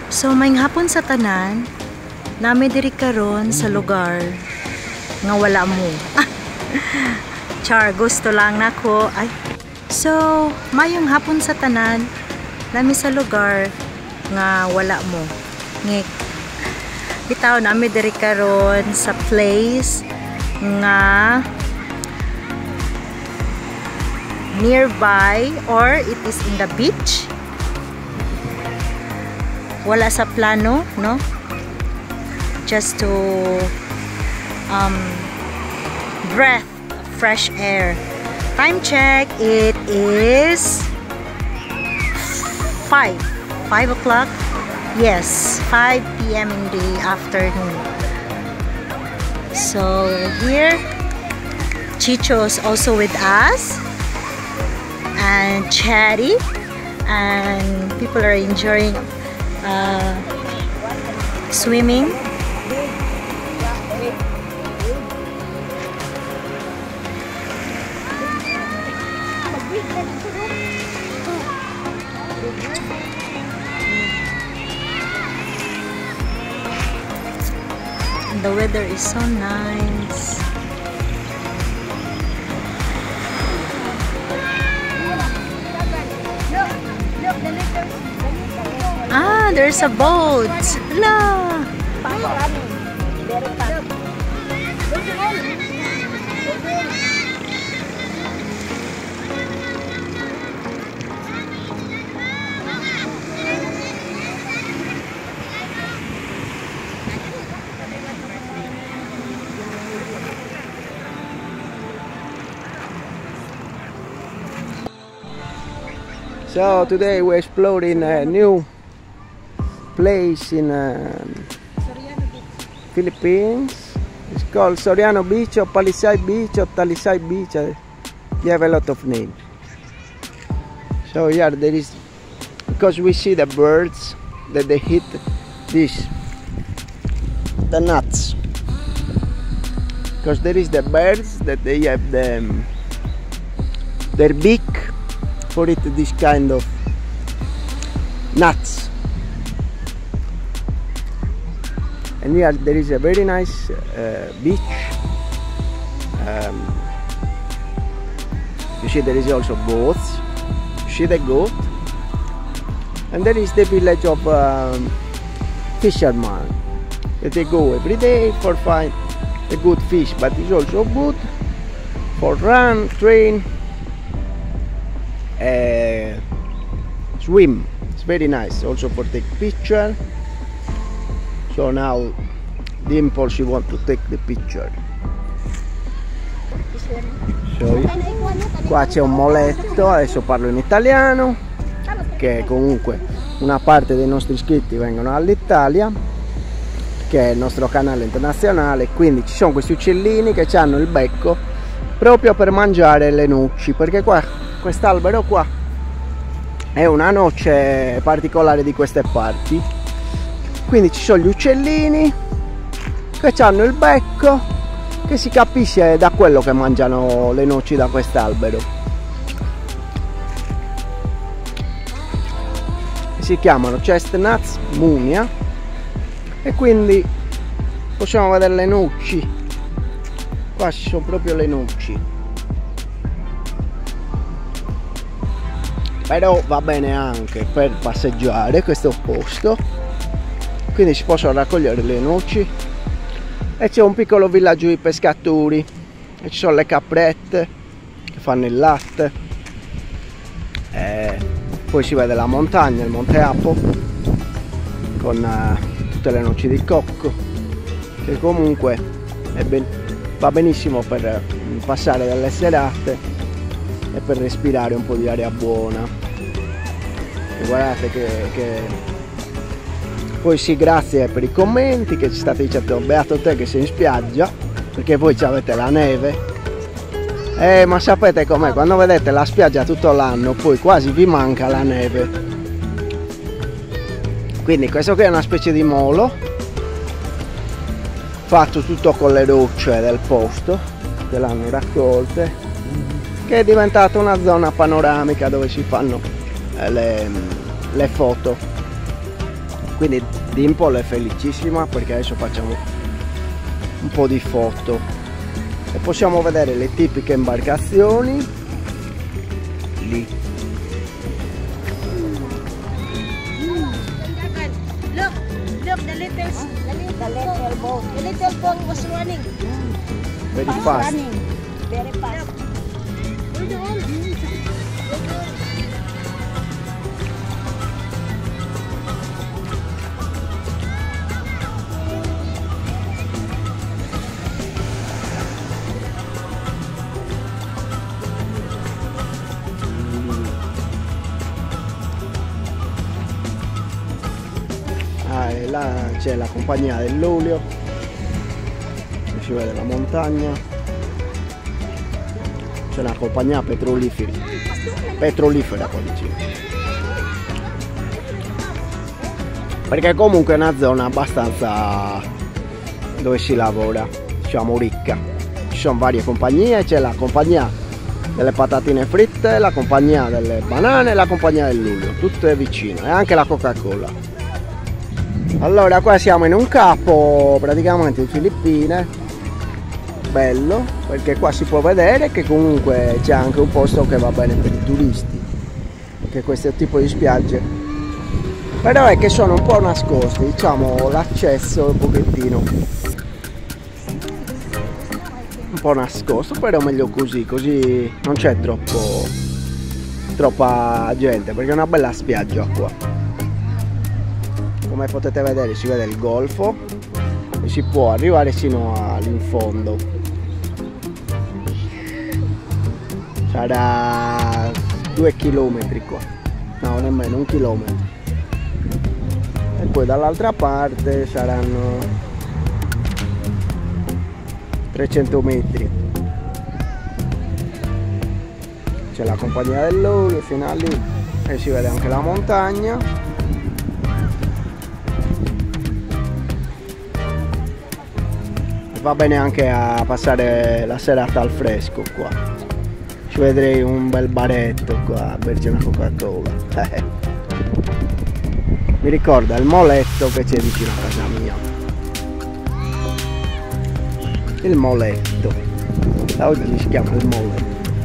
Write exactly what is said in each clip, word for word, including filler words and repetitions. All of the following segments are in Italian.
So may hapon sa tanan, nami diri karon sa lugar nga wala mo. Char, gusto lang nako. Ay. So, mayong hapon sa tanan, nami sa lugar nga wala mo. Ngik. Bitaw nami diri karon sa place nga nearby or it is in the beach. Wala sa plano, no? Just to um, breath fresh air. Time check, it is five. five o'clock? Yes, five p m in the afternoon. So here, Chicho's also with us. And Chatty. And people are enjoying Uh, swimming. And the weather is so nice. Ah, there's a boat. La. So today we're exploring a new place in uh, Philippines. It's called Soriano Beach or Palisay Beach or Talisay Beach. You have a lot of names. So here there is, because we see the birds that they hit this, the nuts. Because there is the birds that they have the, their beak for it this kind of nuts. And here there is a very nice uh, beach. Um, you see there is also boats. You see the goat. And there is the village of um, fishermen that they go every day for find a good fish, but it's also good for run, train, uh, swim. It's very nice also for take picture. So now Dimple, she want to take the picture. So, qua c'è un moletto, adesso parlo in italiano, che comunque una parte dei nostri iscritti vengono dall'Italia, che è il nostro canale internazionale, quindi ci sono questi uccellini che hanno il becco proprio per mangiare le noci, perché qua quest'albero qua è una noce particolare di queste parti. Quindi ci sono gli uccellini che hanno il becco, che si capisce da quello che mangiano le noci da quest'albero. Si chiamano chestnuts munia e quindi possiamo vedere le noci. Qua ci sono proprio le noci. Però va bene anche per passeggiare questo posto. Quindi si possono raccogliere le noci e c'è un piccolo villaggio di pescatori e ci sono le caprette che fanno il latte e poi si vede la montagna, il Monte Apo con uh, tutte le noci di cocco, che comunque è ben, va benissimo per uh, passare delle serate e per respirare un po' di aria buona. E guardate che, che poi sì, grazie per i commenti che ci state dicendo beato te che sei in spiaggia, perché voi avete la neve. Eh, ma sapete com'è? Quando vedete la spiaggia tutto l'anno, poi quasi vi manca la neve. Quindi questo qui è una specie di molo, fatto tutto con le rocce del posto, che l'hanno raccolte, che è diventata una zona panoramica dove si fanno le, le foto. Quindi Dimple è felicissima perché adesso facciamo un po' di foto e possiamo vedere le tipiche imbarcazioni lì. Look, look, the little, the little, the little boat, the little boat was running. Very Fast fast. running, very fast. Ah, e là c'è la compagnia del Luglio, si vede la montagna, c'è una compagnia petrolifera, petrolifera qua vicino, perché comunque è una zona abbastanza dove si lavora, diciamo ricca, ci sono varie compagnie, c'è la compagnia delle patatine fritte, la compagnia delle banane e la compagnia del Luglio, tutte vicine, e anche la Coca-Cola. Allora qua siamo in un capo praticamente in Filippine, bello perché qua si può vedere che comunque c'è anche un posto che va bene per i turisti, che questo tipo di spiagge, però è che sono un po' nascosti, diciamo l'accesso è un pochettino un po' nascosto, però meglio così, così non c'è troppo troppa gente perché è una bella spiaggia qua. Come potete vedere si vede il golfo e si può arrivare sino all'in fondo. Sarà due chilometri qua, no nemmeno un chilometro. E poi dall'altra parte saranno trecento metri. C'è la compagnia del Luglio fino a lì e si vede anche la montagna. Va bene anche a passare la serata al fresco qua. Ci vedrei un bel baretto qua a berci una Coca-Cola. Mi ricorda il moletto che c'è vicino a casa mia. Il moletto. Da oggi si chiama il moletto.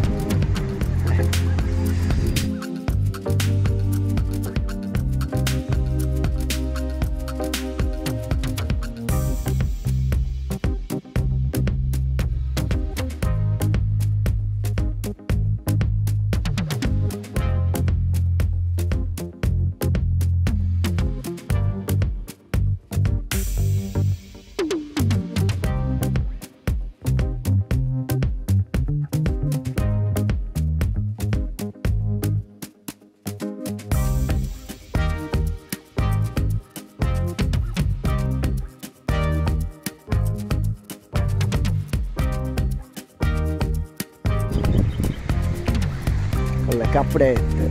Con le caprette,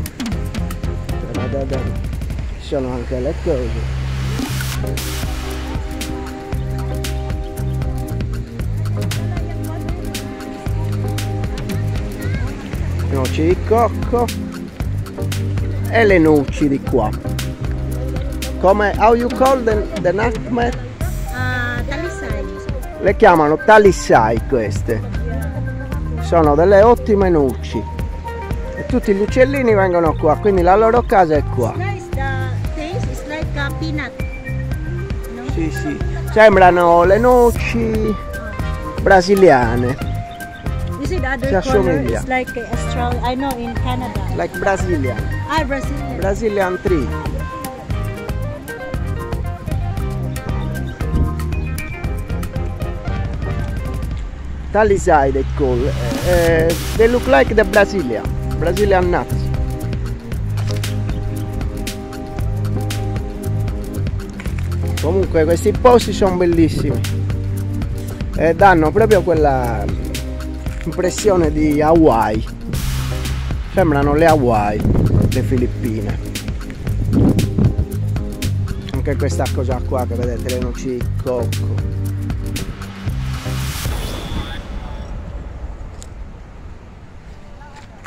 ci sono anche le cose. Noci di cocco e le noci di qua. Come, how you call the, the nutmeg? Uh, talisay. Le chiamano talisay queste. Sono delle ottime noci. Tutti gli uccellini vengono qua, quindi la loro casa è qua. Nice, the taste is like a peanut. No? Sì, sì. Sembrano le noci brasiliane. You see the other Si color assomiglia. is like Australia. I know in Canada. Like Brazilian. Ah, Brazilian. Brazilian tree. Talisay they call. Uh, they look like the Brazilian. Brazilian nuts. Comunque questi posti sono bellissimi e danno proprio quella impressione di Hawaii, sembrano le Hawaii, le Filippine. Anche questa cosa qua che vedete, le noci di cocco.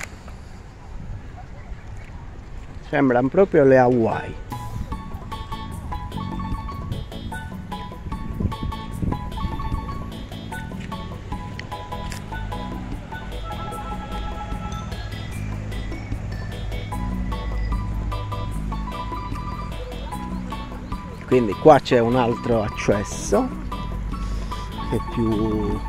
Sembrano proprio le Hawaii. quindi qua c'è un altro accesso che è più,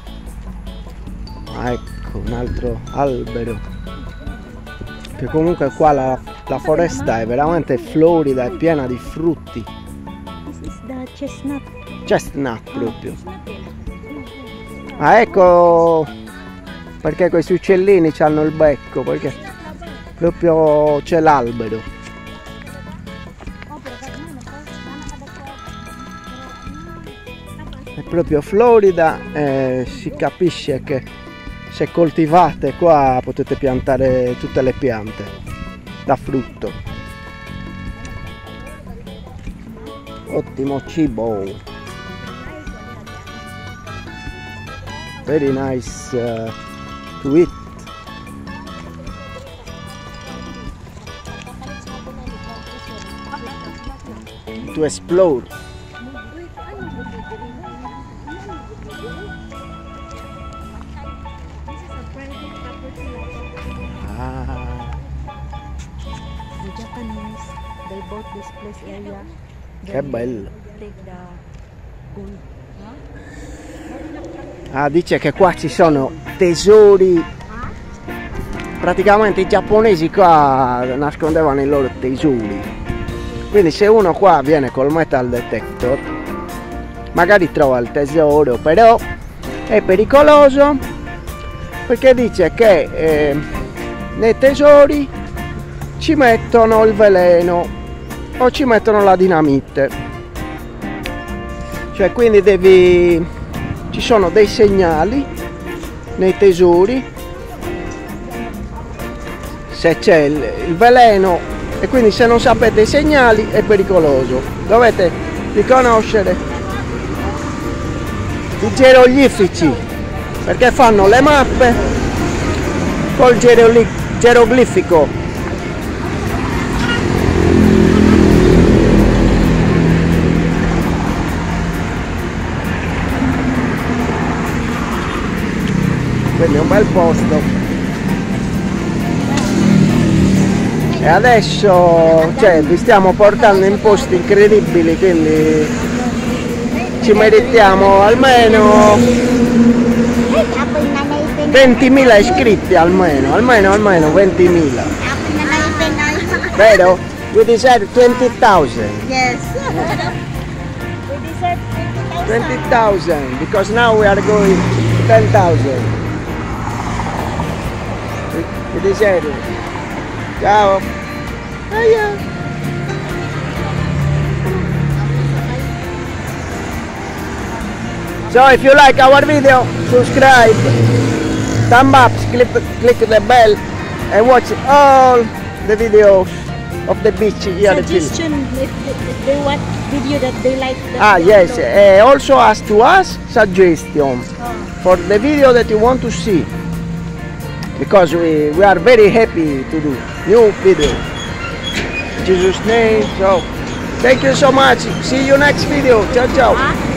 ah, ecco, un altro albero, che comunque qua la, la foresta è veramente florida, è piena di frutti. This is the chestnut. Chestnut proprio. Ah, ecco perché questi uccellini hanno il becco, perché proprio c'è l'albero. È proprio florida e si capisce che se coltivate qua potete piantare tutte le piante da frutto. Ottimo cibo. Very nice uh, to eat. To explore. Ah. The Japanese, they bought this place area. Che bello. Take the gold. Ah, dice che qua ci sono tesori. Praticamente i giapponesi qua nascondevano i loro tesori. Quindi se uno qua viene col metal detector, magari trova il tesoro, però è pericoloso perché dice che eh, nei tesori ci mettono il veleno o ci mettono la dinamite. Cioè, quindi devi, ci sono dei segnali nei tesori se c'è il, il veleno, e quindi se non sapete i segnali è pericoloso. Dovete riconoscere i geroglifici, perché fanno le mappe col geroglifico. Quindi è un bel posto. E adesso, cioè, vi stiamo portando in posti incredibili, quindi ci meritiamo almeno ventimila iscritti, almeno, almeno, almeno ventimila. Vero? We deserve twenty thousand. Yes. We deserve twenty thousand, because now we are going ten thousand. We, we deserve it. Ciao. Aia. So if you like our video, subscribe, thumb up, click, click the bell and watch all the videos of the beach here at Chile. Suggestion if, if they want video that they like. That Ah they yes, upload. uh, also ask to us suggestion Oh. for the video that you want to see, because we, we are very happy to do new video. In Jesus' name, so thank you so much. See you next video. Ciao ciao.